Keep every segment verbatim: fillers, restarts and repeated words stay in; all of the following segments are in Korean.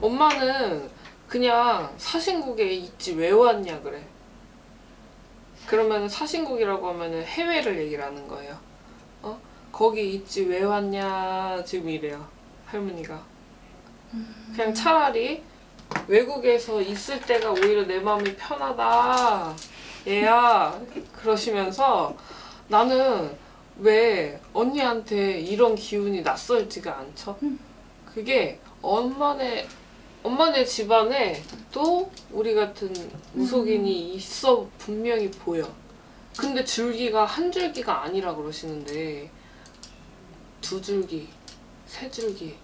엄마는 그냥 사신국에 있지 왜 왔냐 그래. 그러면 사신국이라고 하면은 해외를 얘기를 하는 거예요. 어? 거기 있지 왜 왔냐 지금 이래요. 할머니가. 그냥 차라리 외국에서 있을 때가 오히려 내 마음이 편하다 얘야 그러시면서 나는 왜 언니한테 이런 기운이 낯설지가 않죠? 그게 엄마네 엄마네 집안에 또 우리 같은 무속인이 있어 분명히 보여. 근데 줄기가 한 줄기가 아니라 그러시는데 두 줄기, 세 줄기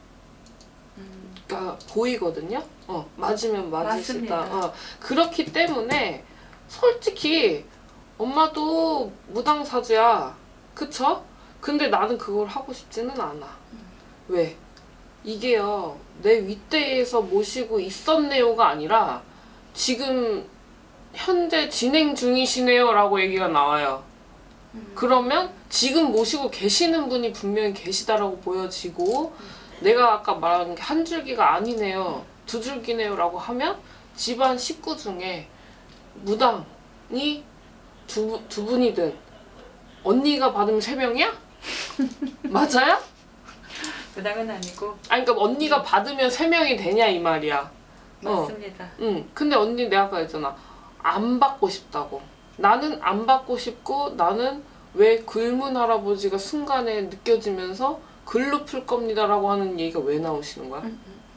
가 보이거든요. 어, 맞으면 맞으시다. 어, 그렇기 때문에 솔직히 엄마도 무당사주야. 그쵸? 근데 나는 그걸 하고 싶지는 않아. 음. 왜? 이게요, 내 윗대에서 모시고 있었네요가 아니라 지금 현재 진행 중이시네요 라고 얘기가 나와요. 음. 그러면 지금 모시고 계시는 분이 분명히 계시다라고 보여지고 음. 내가 아까 말한 게 한 줄기가 아니네요, 두 줄기네요 라고 하면 집안 식구 중에 무당이 두, 두 분이든 언니가 받으면 세 명이야? 맞아요? 무당은 아니고. 아니 그러니까 언니가 받으면 세 명이 되냐 이 말이야. 맞습니다. 어. 응. 근데 언니 내가 아까 했잖아. 안 받고 싶다고. 나는 안 받고 싶고 나는 왜 굶은 할아버지가 순간에 느껴지면서 글로 풀 겁니다 라고 하는 얘기가 왜 나오시는 거야? 음, 음.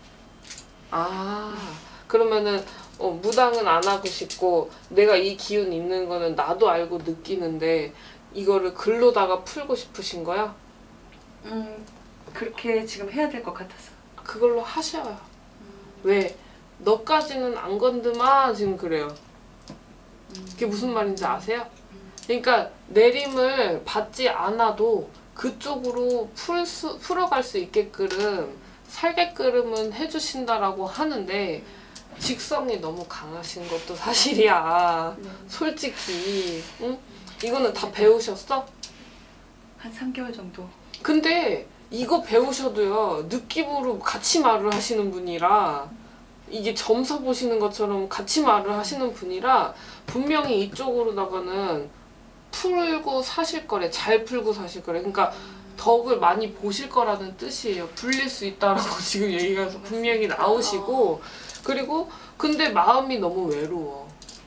아 그러면은 어, 무당은 안 하고 싶고 내가 이 기운 있는 거는 나도 알고 느끼는데 이거를 글로다가 풀고 싶으신 거야? 음 그렇게 지금 해야 될 것 같아서 그걸로 하셔요. 음. 왜? 너까지는 안 건드마 지금 그래요. 음. 그게 무슨 말인지 아세요? 음. 그러니까 내림을 받지 않아도 그쪽으로 풀 수, 풀어갈 수 있게끔 살게끔은 해주신다라고 하는데 직성이 너무 강하신 것도 사실이야. 네. 솔직히 응? 이거는 다 배우셨어? 한 삼 개월 정도. 근데 이거 배우셔도요 느낌으로 같이 말을 하시는 분이라 이게 점서 보시는 것처럼 같이 말을 하시는 분이라 분명히 이쪽으로다가는 풀고 사실 거래. 잘 풀고 사실 거래. 그러니까 덕을 많이 보실 거라는 뜻이에요. 불릴 수 있다라고 지금 얘기가 분명히 나오시고 그리고 근데 마음이 너무 외로워.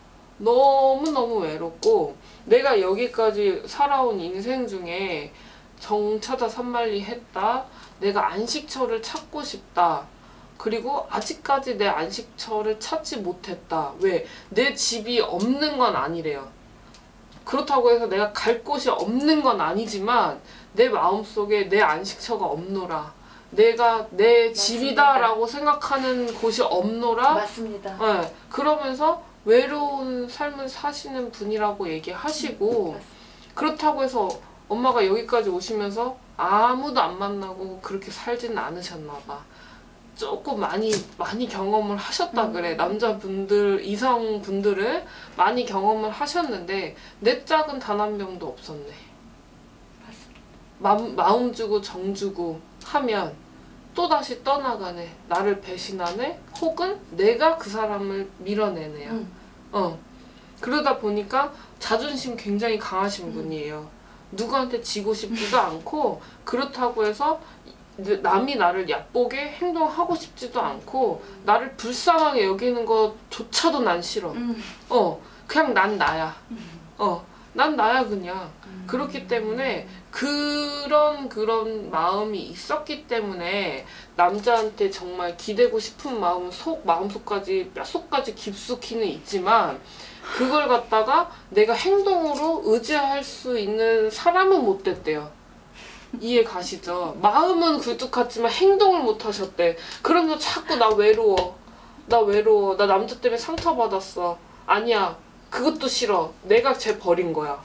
너무너무 외롭고 내가 여기까지 살아온 인생 중에 정처자 산만리 했다. 내가 안식처를 찾고 싶다. 그리고 아직까지 내 안식처를 찾지 못했다. 왜? 내 집이 없는 건 아니래요. 그렇다고 해서 내가 갈 곳이 없는 건 아니지만 내 마음속에 내 안식처가 없노라. 내가 내 맞습니다. 집이다라고 생각하는 곳이 없노라. 맞습니다. 네, 그러면서 외로운 삶을 사시는 분이라고 얘기하시고 맞습니다. 그렇다고 해서 엄마가 여기까지 오시면서 아무도 안 만나고 그렇게 살지는 않으셨나 봐. 조금 많이 많이 경험을 하셨다 그래. 음. 남자분들, 이성분들을 많이 경험을 하셨는데 내 짝은 단 한 명도 없었네. 맞습니다. 마음, 마음 주고 정 주고 하면 또다시 떠나가네. 나를 배신하네. 혹은 내가 그 사람을 밀어내네요. 음. 어. 그러다 보니까 자존심 굉장히 강하신 음. 분이에요. 누구한테 지고 싶지도 않고 그렇다고 해서 남이 나를 얕보게 행동하고 싶지도 않고 음. 나를 불쌍하게 여기는 것조차도 난 싫어. 음. 어, 그냥 난 나야. 음. 어, 난 나야 그냥. 음. 그렇기 때문에 그런 그런 마음이 있었기 때문에 남자한테 정말 기대고 싶은 마음은 속 마음속까지 뼛속까지 깊숙이는 있지만 그걸 갖다가 내가 행동으로 의지할 수 있는 사람은 못 됐대요. 이해 가시죠? 마음은 굴뚝같지만 행동을 못 하셨대. 그러면서 자꾸 나 외로워. 나 외로워. 나 남자 때문에 상처받았어. 아니야. 그것도 싫어. 내가 쟤 버린 거야.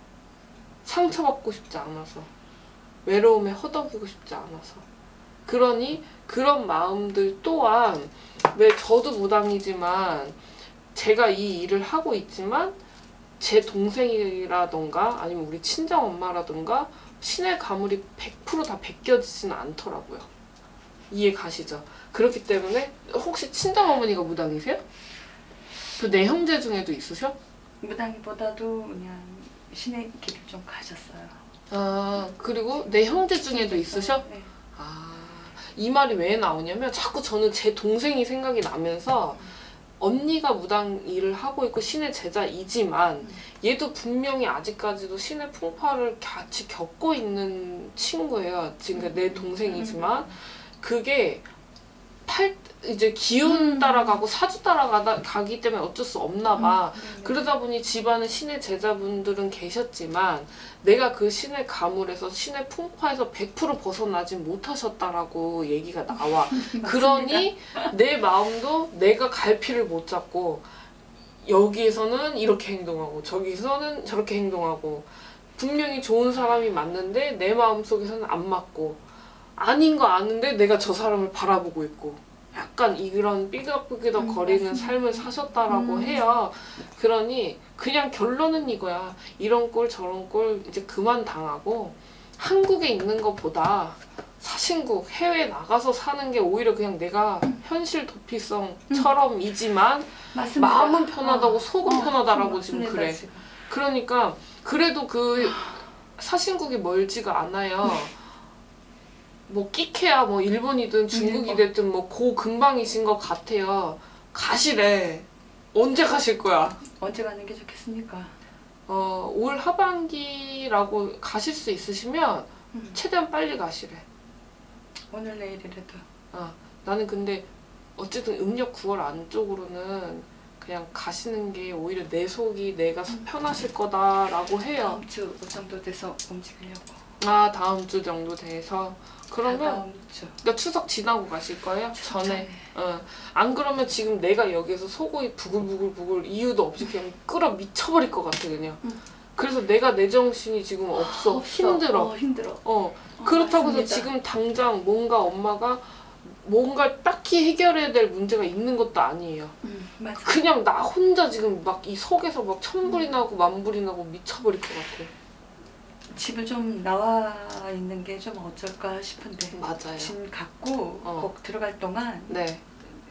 상처받고 싶지 않아서. 외로움에 허덕이고 싶지 않아서. 그러니 그런 마음들 또한 왜 저도 무당이지만 제가 이 일을 하고 있지만 제 동생이라던가 아니면 우리 친정엄마라던가 신의 가물이 백 퍼센트 다 벗겨지지는 않더라고요. 이해 가시죠? 그렇기 때문에 혹시 친정어머니가 무당이세요? 그 내 형제 중에도 있으셔? 무당이보다도 그냥 신의 길을 좀 가셨어요. 아, 그리고 내 형제 중에도 있으셔? 네. 아, 이 말이 왜 나오냐면 자꾸 저는 제 동생이 생각이 나면서 언니가 무당 일을 하고 있고 신의 제자이지만 얘도 분명히 아직까지도 신의 풍파를 같이 겪고 있는 친구예요. 지금 내 동생이지만 그게 팔 이제 기운 따라가고 사주 따라가다 가기 때문에 어쩔 수 없나 봐. 음, 그러다 보니 집안에 신의 제자분들은 계셨지만 내가 그 신의 가물에서 신의 풍파에서 백 퍼센트 벗어나진 못하셨다라고 얘기가 나와. 그러니 내 마음도 내가 갈피를 못 잡고 여기에서는 이렇게 행동하고 저기서는 저렇게 행동하고 분명히 좋은 사람이 맞는데 내 마음속에서는 안 맞고 아닌 거 아는데 내가 저 사람을 바라보고 있고 약간 이런 삐걱삐걱 거리는 음, 삶을 사셨다라고 음. 해요. 그러니 그냥 결론은 이거야. 이런 꼴 저런 꼴 이제 그만 당하고 한국에 있는 것보다 사신국 해외 나가서 사는 게 오히려 그냥 내가 현실 도피성처럼이지만 맞습니다. 마음은 편하다고 어, 속은 어, 편하다라고 지금 맞습니다, 그래. 지금. 그러니까 그래도 그 사신국이 멀지가 않아요. 뭐 끼케야 뭐 일본이든 중국이 됐든 뭐 고 근방이신 것 같아요. 가시래. 언제 가실 거야? 언제 가는 게 좋겠습니까? 어, 올 하반기라고 가실 수 있으시면 음. 최대한 빨리 가시래. 오늘 내일이라도. 어, 나는 근데 어쨌든 음력 구월 안쪽으로는 그냥 가시는 게 오히려 내 속이 내가 편하실 거다라고 해요. 다음 주 정도 돼서 움직이려고. 아, 다음 주 정도 돼서 그러면 다음 주. 그러니까 추석 지나고 가실 거예요? 추석 전에. 어. 안 그러면 지금 내가 여기서 속이 부글부글부글 이유도 없이 그냥 끌어 미쳐버릴 것 같아 그냥. 응. 그래서 내가 내 정신이 지금 없어. 없어. 힘들어. 어, 힘들어. 어. 어, 그렇다고 해서 맞습니다. 지금 당장 뭔가 엄마가 뭔가 딱히 해결해야 될 문제가 있는 것도 아니에요. 음, 맞아. 그냥 나 혼자 지금 막 이 속에서 막 천불이 나고 만불이 나고 미쳐버릴 것 같아. 집을 좀 나와 있는 게 좀 어쩔까 싶은데. 맞아요. 짐 갖고 어. 꼭 들어갈 동안 네.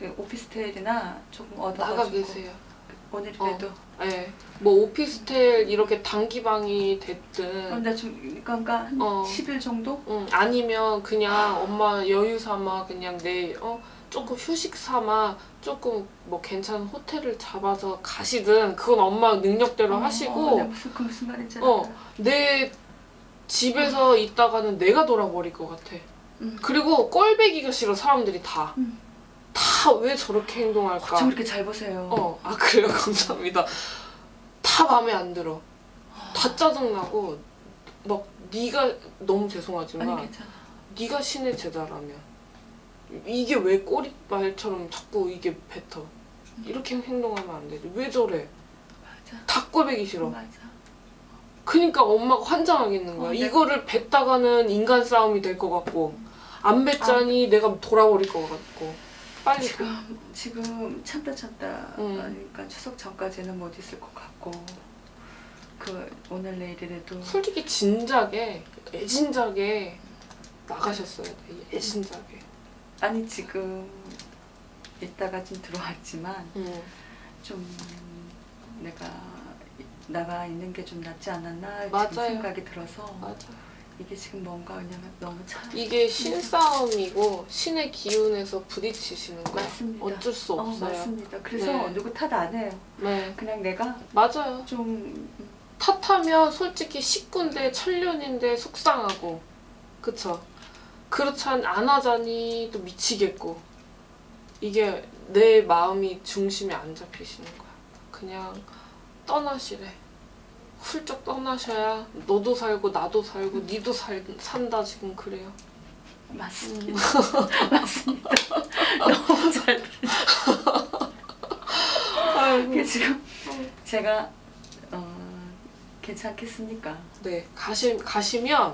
오피스텔이나 조금 나가 얻어가지고 계세요. 오늘이라도. 네. 뭐 오피스텔 이렇게 단기방이 됐든 근데 좀 그러니까 한 어. 십 일 정도? 응, 아니면 그냥 엄마 여유 삼아 그냥 내 어, 조금 휴식 삼아 조금 뭐 괜찮은 호텔을 잡아서 가시든 그건 엄마 능력대로 어, 하시고 어, 네, 무슨 그 무슨 말인지 어. 알아. 내 집에서 있다가는 내가 돌아버릴 것 같아. 음. 그리고 꼴배기가 싫어 사람들이 다. 음. 다 왜 저렇게 행동할까? 저 그렇게 잘 보세요. 어, 아 그래요? 감사합니다. 다 마음에 안 들어. 다 짜증나고 막 네가 너무 죄송하지만 아니 괜찮아. 네가 신의 제자라면 이게 왜 꼬리발처럼 자꾸 이게 뱉어. 이렇게 행동하면 안 되지. 왜 저래? 맞아. 다 꼴배기 싫어. 맞아. 그러니까 엄마가 환장하겠는 거야. 어, 네. 이거를 뱉다가는 인간 싸움이 될 것 같고 안 뱉자니 내가 돌아버릴 것 같고 빨리 그- 지금 지금 참다 참다 음. 그러니까 추석 전까지는 못 있을 것 같고 그 오늘 내일이라도 솔직히 진작에 애진작에 나가셨어야 돼. 애진작에. 아니 지금 이따가 좀 들어왔지만 응. 좀 내가 나가 있는 게 좀 낫지 않았나 맞아요. 지금 생각이 들어서 맞아. 이게 지금 뭔가 왜냐면 너무 참 이게 신싸움이고 신의 기운에서 부딪히시는 거야. 맞습니다. 어쩔 수 어, 없어요. 맞습니다. 그래서 네. 누구 탓 안 해요. 네. 그냥 내가 맞아요. 좀 탓하면 솔직히 식구인데 천륜인데 속상하고 그쵸? 그렇지 않, 안 하자니 또 미치겠고 이게 내 마음이 중심에 안 잡히시는 거야. 그냥 떠나시래. 훌쩍 떠나셔야 너도 살고 나도 살고 니도 살, 산다 지금 그래요. 맞습니다. 맞습니다. 너무 잘 들려. 아이고. 이게 지금 제가 어, 괜찮겠습니까? 네, 가시, 가시면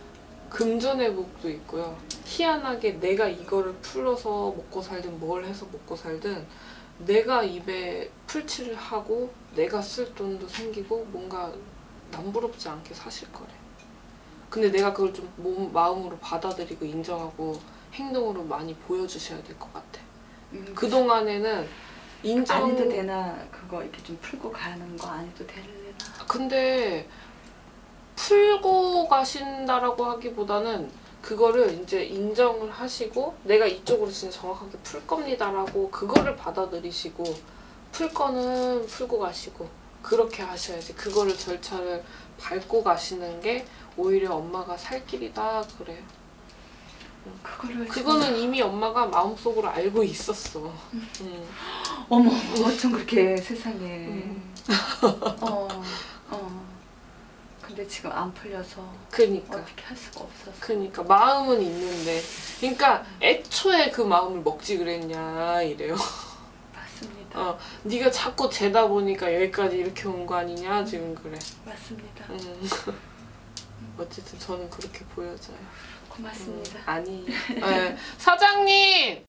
금전회복도 있고요. 희한하게 내가 이거를 풀어서 먹고 살든 뭘 해서 먹고 살든 내가 입에 풀칠을 하고 내가 쓸 돈도 생기고 뭔가 남부럽지 않게 사실 거래. 근데 내가 그걸 좀 몸, 마음으로 받아들이고 인정하고 행동으로 많이 보여주셔야 될 것 같아. 음, 그동안에는 인정... 안 해도 되나? 그거 이렇게 좀 풀고 가는 거 안 해도 되나? 근데 풀고 가신다라고 하기보다는 그거를 이제 인정을 하시고 내가 이쪽으로 진짜 정확하게 풀 겁니다라고 그거를 받아들이시고 풀 거는 풀고 가시고 그렇게 하셔야지. 그거를 절차를 밟고 가시는 게 오히려 엄마가 살 길이다 그래요. 그거를 그거는 지금... 이미 엄마가 마음속으로 알고 있었어. 음. 음. 어머 어쩜 그렇게 세상에. 음. 어, 어. 근데 지금 안 풀려서 그니까. 어떻게 할 수가 없었어. 그니까 마음은 있는데 그러니까 애초에 그 마음을 먹지 그랬냐 이래요. 맞습니다. 어, 네가 자꾸 재다 보니까 여기까지 이렇게 온 거 아니냐 지금 그래. 맞습니다. 음. 어쨌든 저는 그렇게 보여져요. 고맙습니다. 음, 아니 네. 사장님!